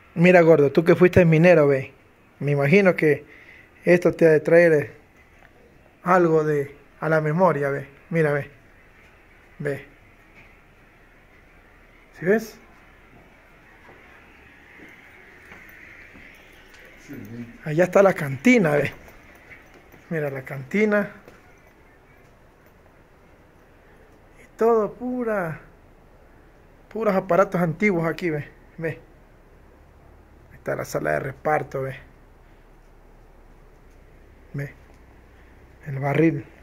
Mira, gordo, tú que fuiste minero, ve. Me imagino que esto te ha de traer algo de a la memoria, ve. Mira, ve, ve. ¿Sí ves? Excelente. Allá está la cantina, ve. Mira la cantina y todo puros aparatos antiguos aquí, ve. Ve. Ahí está la sala de reparto, ve. Ve. El barril.